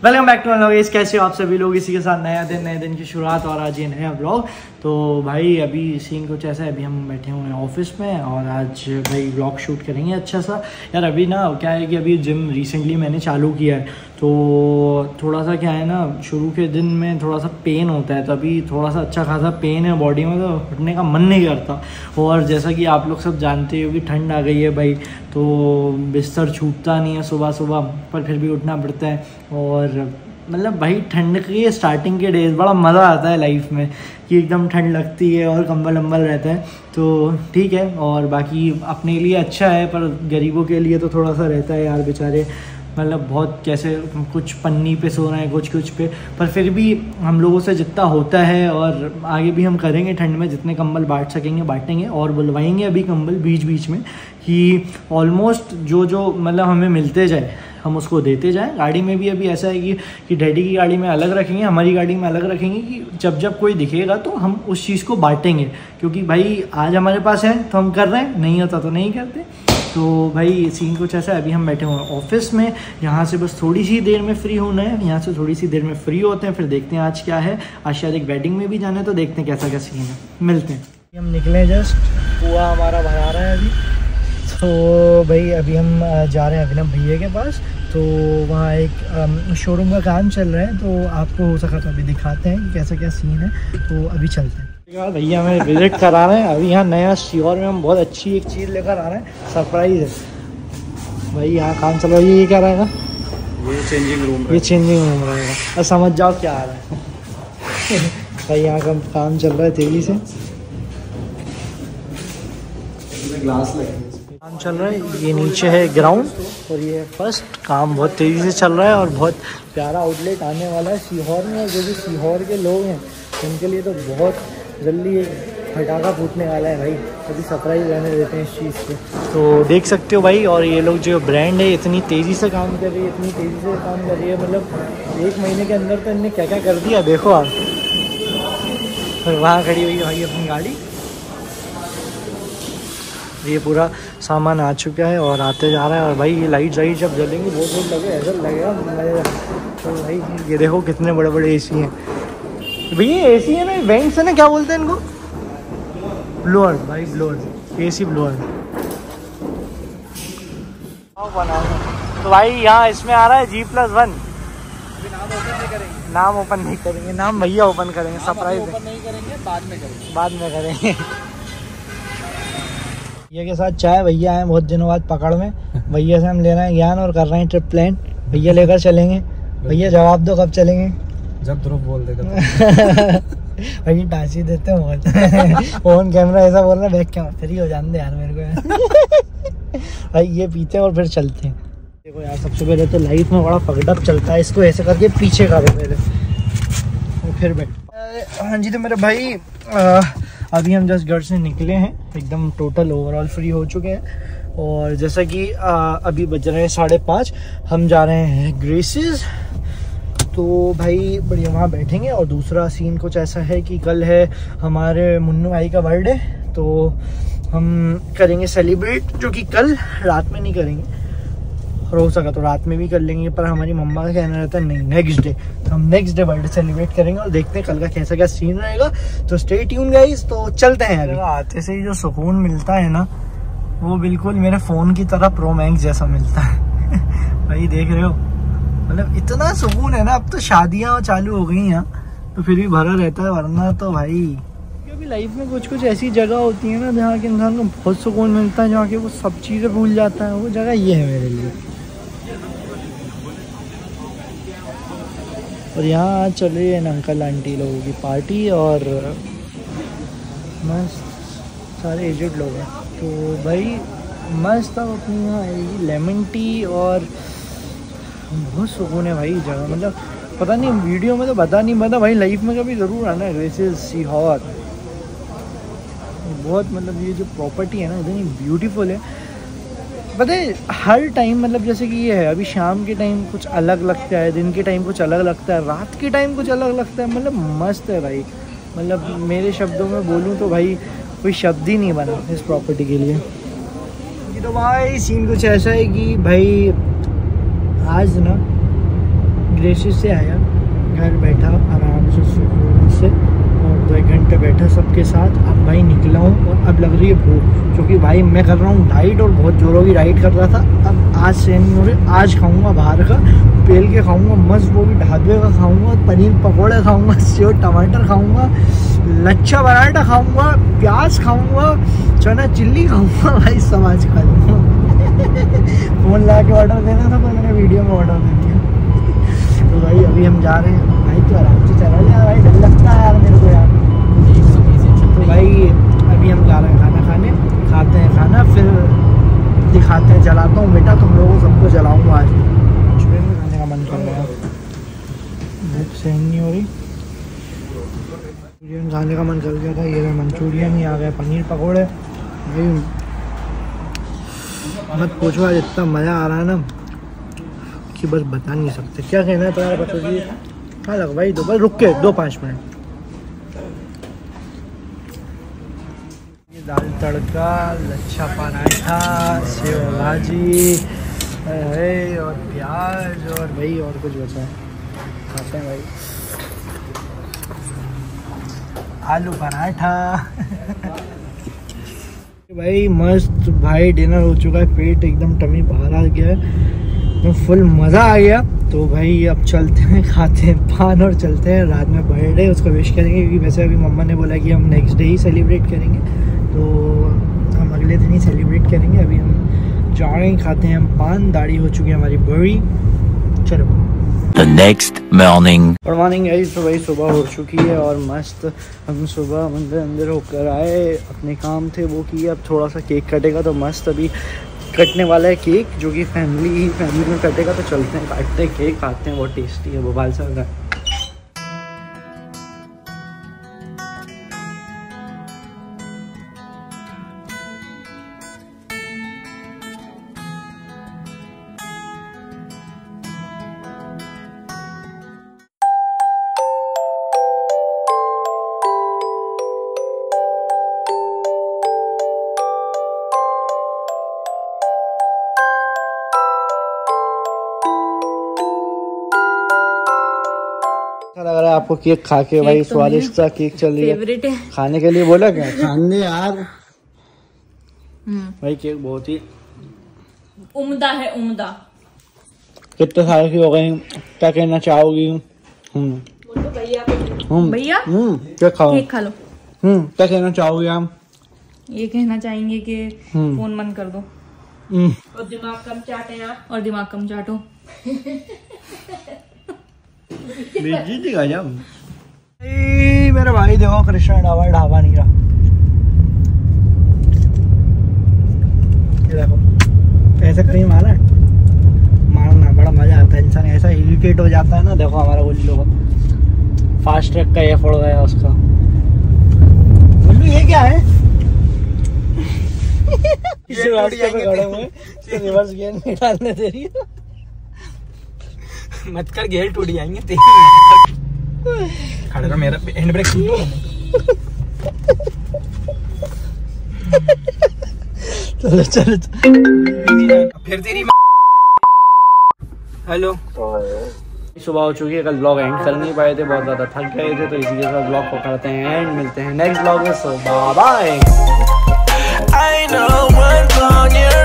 Welcome back to vlog. कैसे हो आप सभी लोग? इसी के साथ नया दिन, नए दिन की शुरुआत और आज ये नया व्लॉग। तो भाई अभी सीन कुछ ऐसा है, अभी हम बैठे हुए हैं ऑफिस में और आज भाई व्लॉग शूट करेंगे अच्छा सा। यार अभी ना क्या है कि अभी जिम रिसेंटली मैंने चालू किया है, तो थोड़ा सा क्या है ना, शुरू के दिन में थोड़ा सा पेन होता है, तो अभी थोड़ा सा अच्छा खासा पेन है बॉडी में, तो उठने का मन नहीं करता। और जैसा कि आप लोग सब जानते हो कि ठंड आ गई है भाई, तो बिस्तर छूटता नहीं है सुबह सुबह, पर फिर भी उठना पड़ता है। और मतलब भाई ठंड के स्टार्टिंग के डेज बड़ा मज़ा आता है लाइफ में कि एकदम ठंड लगती है और कंबल वम्बल रहता है, तो ठीक है। और बाकी अपने लिए अच्छा है, पर गरीबों के लिए तो थोड़ा सा रहता है यार, बेचारे मतलब बहुत कैसे कुछ पन्नी पे सो रहे हैं, कुछ पे, पर फिर भी हम लोगों से जितना होता है और आगे भी हम करेंगे ठंड में, जितने कंबल बांट सकेंगे बांटेंगे और बुलवाएंगे अभी कंबल बीच बीच में कि ऑलमोस्ट जो मतलब हमें मिलते जाए हम उसको देते जाएं। गाड़ी में भी अभी ऐसा है कि डैडी की गाड़ी में अलग रखेंगे, हमारी गाड़ी में अलग रखेंगे कि जब कोई दिखेगा तो हम उस चीज़ को बांटेंगे, क्योंकि भाई आज हमारे पास है तो हम कर रहे हैं, नहीं होता तो नहीं करते। तो भाई सीन कुछ ऐसा है, अभी हम बैठे हुए हैं ऑफिस में, यहाँ से बस थोड़ी सी देर में फ्री होना है, यहाँ से थोड़ी सी देर में फ्री होते हैं, फिर देखते हैं आज क्या है। आज शायद एक वेडिंग में भी जाना है, तो देखते हैं कैसा क्या सीन है, मिलते हैं। हम निकले जस्ट, कुआ हमारा भरा रहा है अभी, तो भाई अभी हम जा रहे हैं अभिनव भैया के पास, तो वहाँ एक शोरूम का काम चल रहा है, तो आपको हो सका तो अभी दिखाते हैं कि कैसा क्या सीन है, तो अभी चलते हैं। भैया हमें विजिट करा रहे हैं अभी यहाँ नया सीहोर में, हम बहुत अच्छी एक चीज़ लेकर आ रहे हैं, सरप्राइज़ है भाई। यहाँ काम चल रहा है, ये क्या रहेगा? ये चेंजिंग रूम रहेगा, और समझ जाओ क्या आ रहा है भाई यहाँ का काम चल रहा है तेजी से, ग्लास लगे काम चल रहा है। ये नीचे है ग्राउंड और ये फर्स्ट, काम बहुत तेज़ी से चल रहा है और बहुत प्यारा आउटलेट आने वाला है सीहोर में। और जो भी सीहोर के लोग हैं उनके लिए तो बहुत जल्दी एक फटाका फूटने वाला है भाई, अभी सरप्राइज रहने देते हैं इस चीज़ को, तो देख सकते हो भाई। और ये लोग जो ब्रांड है इतनी तेज़ी से काम कर रही है, इतनी तेज़ी से काम कर रही है, मतलब एक महीने के अंदर तो इनने क्या क्या कर दिया देखो आप। फिर वहाँ खड़ी हुई है भाई अपनी गाड़ी, ये पूरा सामान आ चुका है और आते जा रहा है। और भाई ये लाइट जब जलेंगी बहुत लगे, ऐसा लगेगा मज़ेगा। तो भाई ये देखो कितने बड़े बड़े एसी हैं भैया, एसी है ना, वेंट्स है ना, क्या बोलते हैं इनको? ब्लोअर भाई, ब्लोअर, एसी ब्लोअर। तो भाई यहाँ इसमें आ रहा है G+1। नाम ओपन नहीं करेंगे, नाम भैया ओपन करेंगे, सरप्राइज नहीं करेंगे, बाद में करेंगे। भैया के साथ चाय, भैया आए बहुत दिनों बाद पकड़ में, भैया से हम ले रहे हैं ज्ञान और कर रहे हैं ट्रिप प्लान। भैया लेकर चलेंगे, भैया जवाब दो कब चलेंगे? जब ध्रुव बोल देगा भैया टाँची देते हैं बहुत फोन कैमरा ऐसा बोल रहा है, बैक कैमरा फ्री हो जाने दे यार मेरे को भाई ये पीते हैं और फिर चलते हैं। देखो यार सबसे पहले तो लाइफ में बड़ा पकड़प चलता है, इसको ऐसे करके पीछे करो पहले और फिर बैठ। हाँ जी, तो मेरे भाई अभी हम जस्ट घर से निकले हैं, एकदम टोटल ओवरऑल फ्री हो चुके हैं। और जैसा कि अभी बज रहे हैं 5:30, हम जा रहे हैं ग्रेसेस, तो भाई बढ़िया वहाँ बैठेंगे। और दूसरा सीन कुछ ऐसा है कि कल है हमारे मुन्नू भाई का बर्थडे, तो हम करेंगे सेलिब्रेट, जो कि कल रात में नहीं करेंगे, और हो सका तो रात में भी कर लेंगे, पर हमारी मम्मा का कहना रहता है नहीं नेक्स्ट डे, तो हम नेक्स्ट डे बर्थडे सेलिब्रेट करेंगे और देखते हैं कल का कैसा क्या सीन रहेगा। तो स्टे ट्यून गाइस, तो चलते हैं। अभी आते से ही जो सुकून मिलता है ना, वो बिल्कुल मेरे फ़ोन की तरह प्रो मैक्स जैसा मिलता है भाई देख रहे हो, मतलब इतना सुकून है ना। अब तो शादियाँ चालू हो गई यहाँ, तो फिर भी भरा रहता है, वरना तो भाई अभी लाइफ में कुछ ऐसी जगह होती है ना जहाँ के इंसान को बहुत सुकून मिलता है, जहाँ के वो सब चीज़ें भूल जाता है, वो जगह ये है मेरे लिए। और यहाँ आज चल रही है अंकल आंटी लोगों की पार्टी, और मस्त सारे एजेड लोग हैं, तो भाई मस्त अब अपनी यहाँ आएगी लेमन टी, और बहुत सुकून है भाई जगह, मतलब पता नहीं वीडियो में तो बता नहीं पता भाई, लाइफ में कभी ज़रूर आना है ग्रेसेस सीहोर। बहुत मतलब ये जो प्रॉपर्टी है ना इतनी ब्यूटीफुल है, पता है हर टाइम, मतलब जैसे कि ये है अभी शाम के टाइम कुछ अलग लगता है, दिन के टाइम कुछ अलग लगता है, रात के टाइम कुछ अलग लगता है, मतलब मस्त है भाई। मतलब मेरे शब्दों में बोलूँ तो भाई कोई शब्द ही नहीं बना इस प्रॉपर्टी के लिए। तो भाई सीन कुछ ऐसा है कि भाई आज ना ग्रेसियस से आया, घर बैठा आराम से सुकून से और 2-1 घंटे बैठा सबके साथ। अब भाई निकला हूँ और अब लग रही है भूख, क्योंकि भाई मैं कर रहा हूँ डाइट और बहुत जोरों की डाइट कर रहा था। अब आज से नहीं हो रही, आज खाऊंगा बाहर का, पेल के खाऊंगा मस्त, वो भी ढाबे का खाऊंगा, पनीर पकौड़े खाऊंगा, सेव टमाटर खाऊंगा, लच्छा पराठा खाऊंगा, प्याज खाऊंगा, चना चिल्ली खाऊंगा, भाई सब आज खा लूँगा। फ़ोन ला के ऑर्डर देना था तो मैंने वीडियो में ऑर्डर दे दिया। तो भाई अभी हम जा रहे हैं। भाई तो आराम से चला जा, भाई डर लगता है यार मेरे को यार। तो भाई अभी हम जा रहे हैं खाना खाने, खाते हैं खाना, फिर दिखाते हैं, जलाता हूँ बेटा तुम लोगों सबको जलाऊँगा आज। मंचूरियन में खाने का मन कर रहा है, भूख सहन नहीं हो रही, मंचूरियन खाने का मन कर गया था। ये मंचूरियन ही आ गया, पनीर पकौड़े। भाई मत पूछो आज इतना मज़ा आ रहा है ना कि बस बता नहीं सकते। क्या कहना है तुम्हारा बच्चों जी? हाँ लग भाई, दो बस रुक के 2-5 मिनट। ये दाल तड़का, लच्छा पराठा, सेव भाजी है और प्याज, और भाई और कुछ बचा है, खाते हैं भाई। आलू पराठा। भाई मस्त भाई डिनर हो चुका है, पेट एकदम टमी बाहर आ गया है, तो फुल मज़ा आ गया। तो भाई अब चलते हैं, खाते हैं पान और चलते हैं। रात में बर्थडे उसको विश करेंगे, क्योंकि वैसे अभी मम्मा ने बोला कि हम नेक्स्ट डे ही सेलिब्रेट करेंगे, तो हम अगले दिन ही सेलिब्रेट करेंगे। अभी हम जा रहे हैं, खाते हैं हम पान, दाढ़ी हो चुकी है हमारी बड़ी। चलो The next morning. Good morning guys. तो भाई सुबह हो चुकी है और मस्त हम सुबह अंदर होकर आए, अपने काम थे वो किए। अब थोड़ा सा केक कटेगा तो मस्त अभी कटने वाला है केक, जो कि फैमिली में कटेगा। तो चलते हैं, काटते हैं केक, खाते हैं, बहुत टेस्टी है, भोपाल से होगा। लग रहा है आपको केक खा के? भाई स्वादिष्ट सा केक चल रही है, फेवरेट है। खाने के लिए बोला क्या? खाने यार। भाई केक बहुत ही उम्दा है, उम्दा। कितने साल की हो गई, क्या कहना चाहोगी? भैया केक खाओ, केक खा लो। क्या कहना चाहोगे आप? ये कहना चाहेंगे कि फोन बंद कर दो और दिमाग कम चाटे आप, और दिमाग कम चाटो। मेरे भाई देखो, कृष्णा ढाबा नहीं रहा। देखो ऐसे कहीं मारना बड़ा मजा आता है, इंसान ऐसा इरिटेट हो जाता है ना। देखो हमारा गोली लोग फास्ट ट्रैक का ये फोड़ गया उसका। बोलू ये क्या है? इसे रास्ते पे खड़े हुए, रिवर्स गियर नहीं डालने दे रही है। मत कर, गेयर टूट जाएंगे तेरी। खड़ा रहा, मेरा हैंड ब्रेक चलो फिर तेरी। हेलो, सुबह हो चुकी है, कल ब्लॉग एंड कर नहीं पाए थे, बहुत ज़्यादा थक गए थे, तो इसी के साथ ब्लॉग को करते हैं एंड। मिलते हैं नेक्स्ट ब्लॉग में, सो बाय बाय।